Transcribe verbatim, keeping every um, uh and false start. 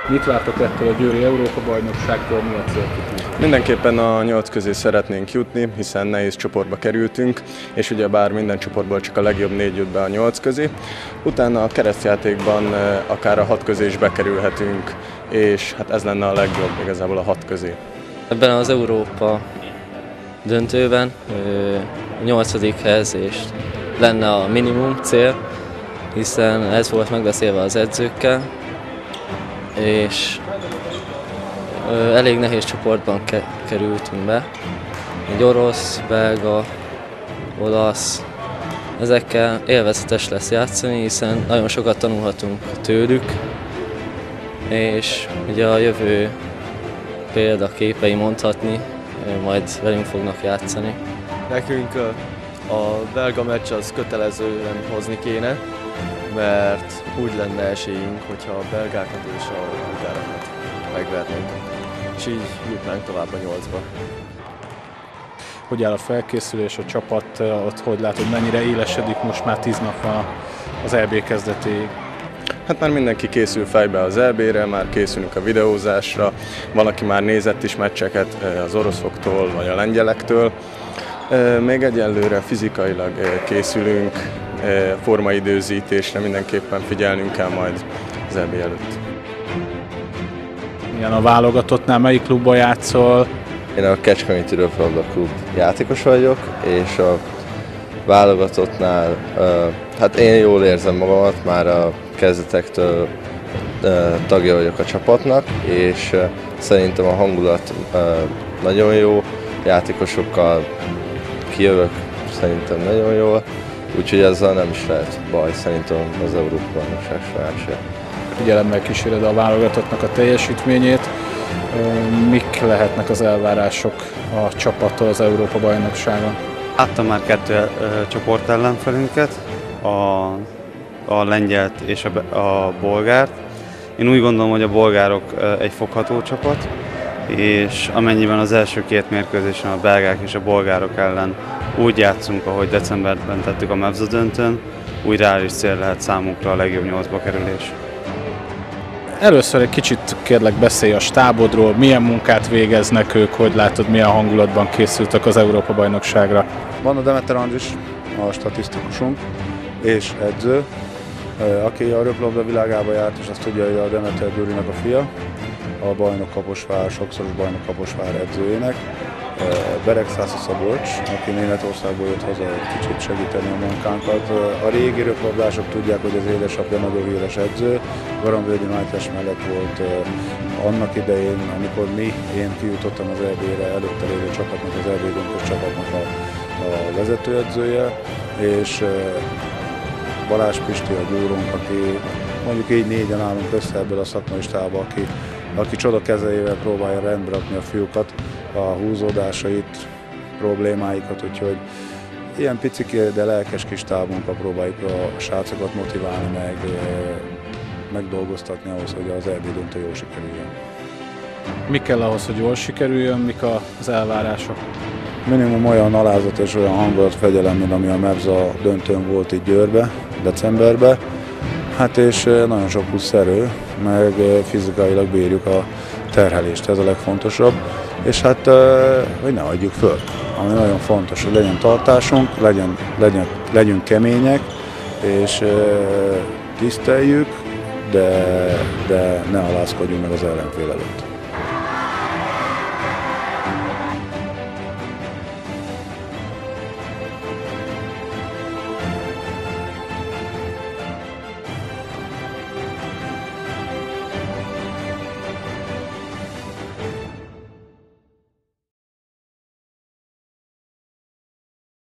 Mit vártok ettől a győri Európa-bajnokságtól, mi a célkitűzés? Mindenképpen a nyolc közé szeretnénk jutni, hiszen nehéz csoportba kerültünk, és ugyebár minden csoportból csak a legjobb négy jut be a nyolc közé. Utána a keresztjátékban akár a hat közé is bekerülhetünk, és hát ez lenne a legjobb igazából a hat közé. Ebben az Európa döntőben a nyolcadik helyezés lenne a minimum cél, hiszen ez volt megbeszélve az edzőkkel, és elég nehéz csoportban ke kerültünk be. Egy orosz, belga, olasz, ezekkel élvezetes lesz játszani, hiszen nagyon sokat tanulhatunk tőlük, és ugye a jövő példaképei mondhatni, majd velünk fognak játszani. Nekünk a belga meccs az kötelezően hozni kéne, mert úgy lenne esélyünk, hogyha a belgákat és a bulgárokat megvernénk, és így jutnánk tovább a nyolcba. Hogy áll a felkészülés, a csapat, ott hogy látod, mennyire élesedik most már tíz nap az é bé kezdetéig? Hát már mindenki készül fejbe az é bére, már készülünk a videózásra, valaki már nézett is meccseket az oroszoktól vagy a lengyelektől. Még egyelőre fizikailag készülünk, formaidőzítésre mindenképpen figyelnünk kell majd az é bé előtt. Milyen a válogatottnál, melyik klubban játszol? Én a Kecskeméti Röplabda Klub játékos vagyok, és a válogatottnál, hát én jól érzem magamat, már a kezdetektől tagja vagyok a csapatnak, és szerintem a hangulat nagyon jó, játékosokkal kijövök szerintem nagyon jól, úgyhogy ezzel nem is lehet baj szerintem az Európa-bajnokság során sem. Figyelemmel kíséred a válogatottnak a teljesítményét. Mik lehetnek az elvárások a csapattól az Európa-bajnokságon? Láttam már kettő uh, csoport ellenfelünket, a, a lengyelt és a, a bolgárt. Én úgy gondolom, hogy a bolgárok uh, egy fogható csapat, és amennyiben az első két mérkőzésen a belgák és a bolgárok ellen úgy játszunk, ahogy decemberben tettük a mevza döntőn, úgy reális cél lehet számunkra a legjobb nyolcba kerülés. Először egy kicsit kérlek beszélj a stábodról, milyen munkát végeznek ők, hogy látod, milyen hangulatban készültek az Európa-bajnokságra? Van a Demeter Andris, a statisztikusunk és edző, aki a röplabda világába járt, és azt tudja, hogy a Demeter Gyurinak a fia, a bajnok Kaposvár, sokszoros bajnok Kaposvár edzőjének. Beregszászi Szabolcs, aki Németországból jött haza egy kicsit segíteni a munkánkat. A régi röplabdások tudják, hogy az édesapja nagyon híres edző. Garambölgyi Mátyás mellett volt annak idején, amikor mi, én kijutottam az é bére, előtte lévő csapatnak, az é bé döntős csapatnak a, a vezetőedzője, és Balázs Pisti a gyúrunk, aki mondjuk így négyen állunk össze ebből a szakmai stábba, aki, aki csoda kezeivel próbálja rendbe rakni a fiúkat, a húzódásait, problémáikat, úgyhogy ilyen picik, de lelkes kis tábunkkal próbáljuk a srácokat motiválni, meg megdolgoztatni ahhoz, hogy az é bé döntő jól sikerüljön. Mi kell ahhoz, hogy jól sikerüljön, mik az elvárások? Minimum olyan alázat és olyan hangulatfegyelem, mint ami a mevza döntőn volt itt Győrbe, decemberben. Hát és nagyon sok plusz erő, meg fizikailag bírjuk a terhelést, ez a legfontosabb. És hát, hogy ne adjuk föl, ami nagyon fontos, hogy legyen tartásunk, legyen, legyen, legyünk kemények, és tiszteljük, de, de ne alázkodjunk meg az ellenfél előtt.